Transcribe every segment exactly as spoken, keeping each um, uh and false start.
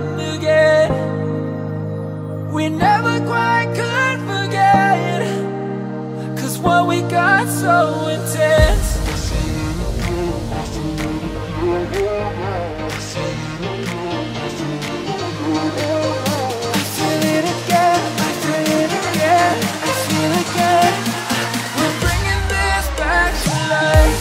around again. We never quite could forget, 'cause what we got so intense. I feel it again, I feel it again, I feel it again. We're bringing this back to life.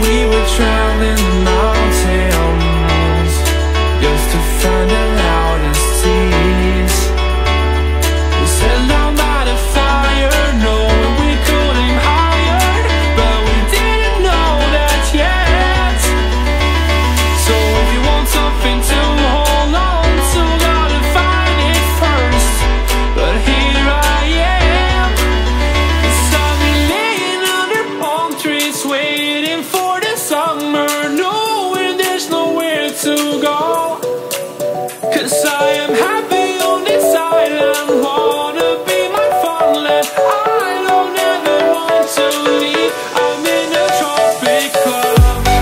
we were traveling the mountains just to find the loudest seas. We sat down by the fire, knowing we could aim higher, but we didn't know that yet. So if you want something to hold on to, gotta find it first. But here I am, 'cause I've been laying under palm trees, waiting for the summer, knowing there's nowhere to go. 'Cause I am happy on this island, wanna be my farmland. I don't ever want to leave, I'm in a tropic club.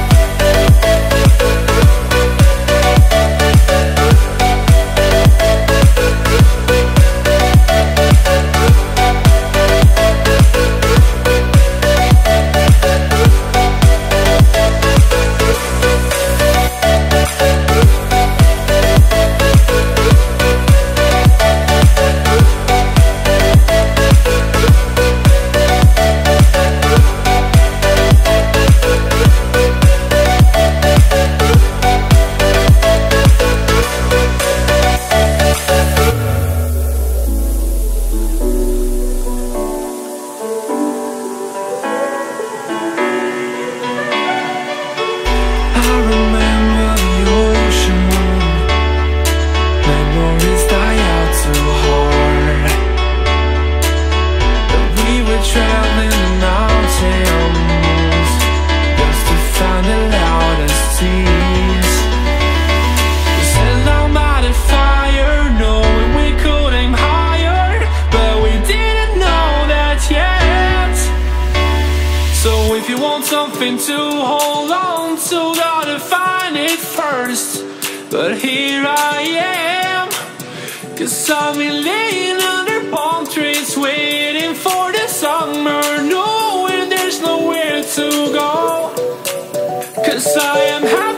I remember the ocean, memories die out too hard. But we were traveling the mountains just to find the loudest seas. We sat down by the fire, knowing we could aim higher, but we didn't know that yet. So if you want something to hold on to, gotta find it first. But here I am, 'cause I've been laying under palm trees, waiting for the summer, knowing there's nowhere to go. 'Cause I am happy